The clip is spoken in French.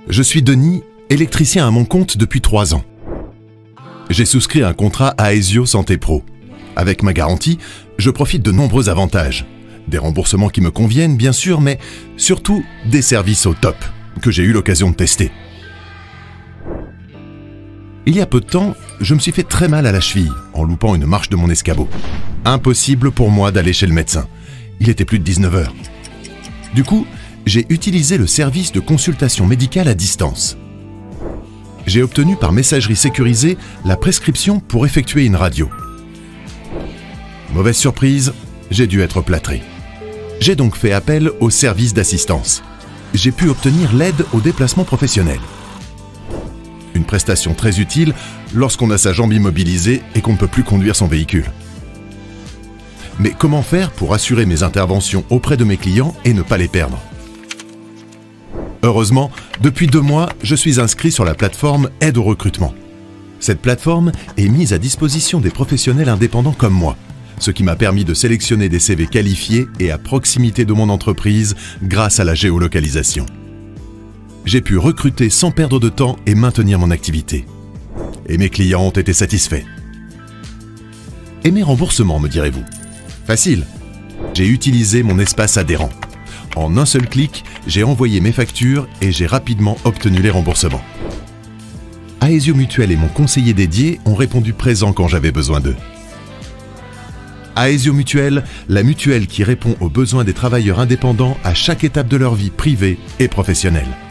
Je suis Denis, électricien à mon compte depuis 3 ans. J'ai souscrit un contrat Aesio Santé Pro. Avec ma garantie, je profite de nombreux avantages. Des remboursements qui me conviennent, bien sûr, mais surtout des services au top, que j'ai eu l'occasion de tester. Il y a peu de temps, je me suis fait très mal à la cheville en loupant une marche de mon escabeau. Impossible pour moi d'aller chez le médecin. Il était plus de 19 h. Du coup, j'ai utilisé le service de consultation médicale à distance. J'ai obtenu par messagerie sécurisée la prescription pour effectuer une radio. Mauvaise surprise, j'ai dû être plâtré. J'ai donc fait appel au service d'assistance. J'ai pu obtenir l'aide au déplacement professionnel. Une prestation très utile lorsqu'on a sa jambe immobilisée et qu'on ne peut plus conduire son véhicule. Mais comment faire pour assurer mes interventions auprès de mes clients et ne pas les perdre ? Heureusement, depuis 2 mois, je suis inscrit sur la plateforme Aide au recrutement. Cette plateforme est mise à disposition des professionnels indépendants comme moi, ce qui m'a permis de sélectionner des CV qualifiés et à proximité de mon entreprise grâce à la géolocalisation. J'ai pu recruter sans perdre de temps et maintenir mon activité. Et mes clients ont été satisfaits. Et mes remboursements, me direz-vous ? Facile. J'ai utilisé mon espace adhérent. En un seul clic, j'ai envoyé mes factures et j'ai rapidement obtenu les remboursements. Aesio Mutuelle et mon conseiller dédié ont répondu présent quand j'avais besoin d'eux. Aesio Mutuelle, la mutuelle qui répond aux besoins des travailleurs indépendants à chaque étape de leur vie privée et professionnelle.